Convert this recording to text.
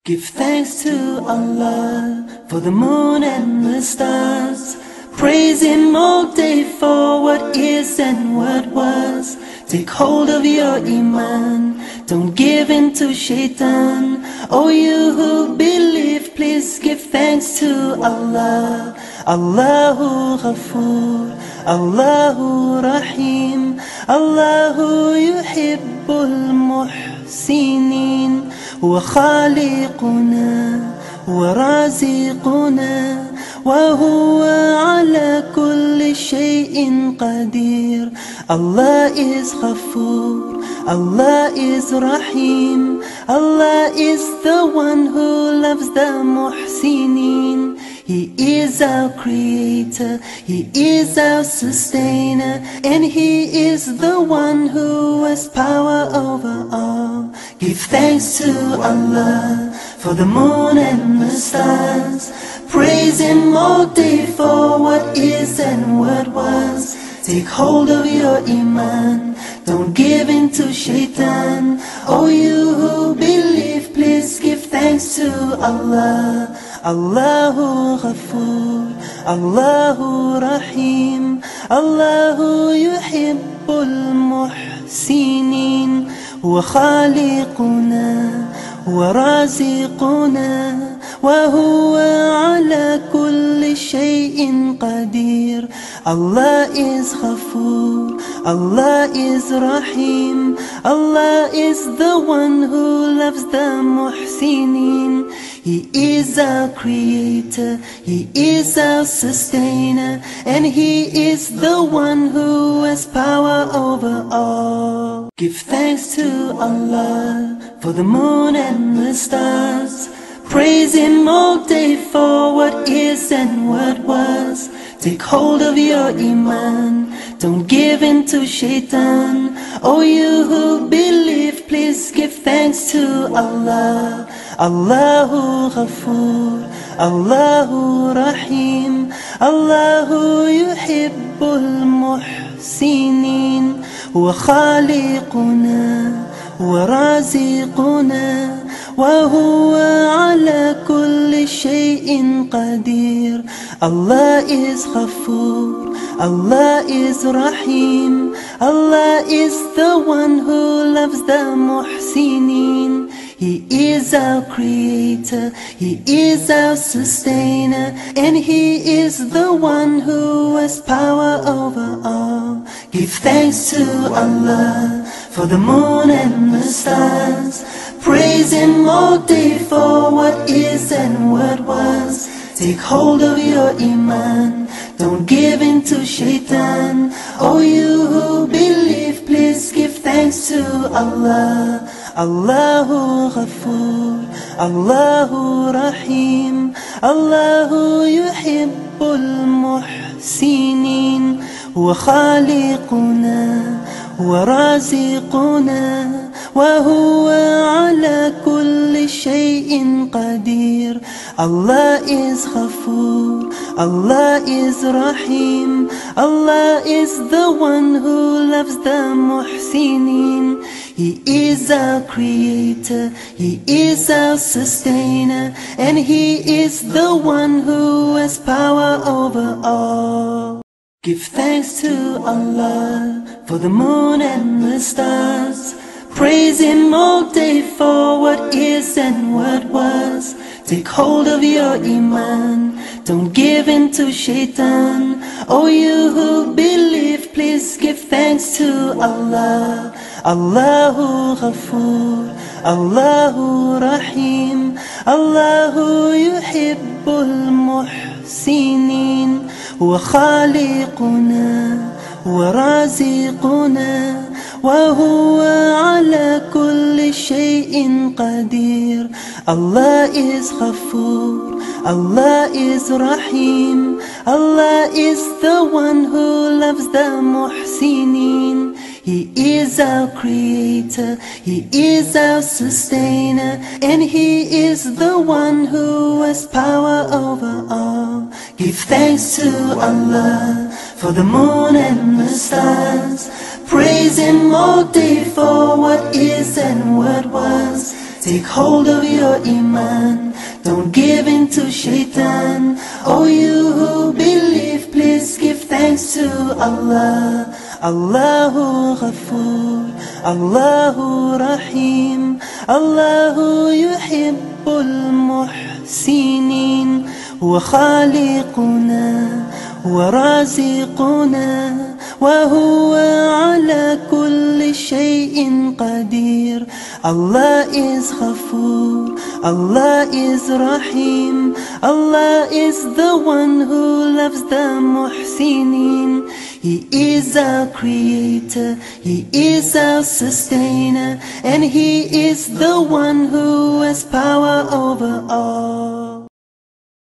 Give thanks to Allah for the moon and the stars. Praise Him all day for what is and what was. Take hold of your iman, don't give in to shaitan. Oh, you who believe, please give thanks to Allah. Allahu Ghafoor, Allahu Rahim, Allahu Yuhibbul Muhsinin. هو خالقنا ورازقنا وهو على كل شيء قدير. Allah is Ghafoor, Allah is Rahim, Allah is the one who loves the Muhsinin. He is our creator, He is our sustainer, and He is the one who has power over all. Give thanks to Allah for the moon and the stars. Praise Him all day for what is and what was. Take hold of your iman, don't give in to shaitan. Oh, you who believe, please give thanks to Allah. Allahu Ghafoor, Allahu Rahim, Allahu Yuhibbul Muhsinin. هو خالقنا ورازقنا وهو على كل شيء قدير. Allah is Ghafoor, Allah is Rahim, Allah is the one who loves the Muhsinin. He is our creator, He is our sustainer, and He is the one who has power over all. Give thanks to Allah for the moon and the stars. Praise Him all day for what is and what was. Take hold of your iman, don't give in to shaitan. Oh, you who believe, please give thanks to Allah. Allahu Ghafoor, Allahu Rahim, Allahu Yuhibbul Muhsinin. هو خالقنا ورازقنا وهو على كل شيء قدير. Allah is Ghafoor, Allah is Rahim, Allah is the one who loves the Muhsinin. He is our creator, He is our sustainer, and He is the one who has power over all. Give thanks to Allah for the moon and the stars. Praise Him all day for what is and what was. Take hold of your iman, don't give in to shaitan. Oh, you who believe, please give thanks to Allah. Allahu Ghafoor, Allahu Rahim, Allahu Yuhibbul Muhsinin. هو خالقنا ورازقنا وهو على كل شيء قدير. Allah is Ghafoor, Allah is Rahim, Allah is the one who loves the Muhsinin. He is our creator, He is our sustainer, and He is the one who has power over all. Give thanks to Allah for the moon and the stars. Praise Him all day for what is and what was. Take hold of your iman, don't give in to shaitan. Oh, you who believe, please give thanks to Allah. Allahu Ghafoor, Allahu Rahim, Allahu Yuhibbul Muhsinin. هو خالقنا ورازقنا وهو على كل شيء قدير. Allah is Ghafoor, Allah is Rahim, Allah is the one who loves the Muhsinin. He is our creator, He is our sustainer, and He is the one who has power over all. Give thanks to Allah for the moon and the stars. Praise Him all day for what is and what was. Take hold of your iman, don't give in to shaitan. Oh, you who believe, please give thanks to Allah. Allahu Ghafoor, Allahu Rahim, Allahu yuhibbul muhsinin. هو خالقنا ورازقنا وهو على كل شيء قدير. Allah is Ghafoor, Allah is Rahim, Allah is the one who loves the muhsinin. He is our creator, He is our sustainer, and He is the one who has power over all.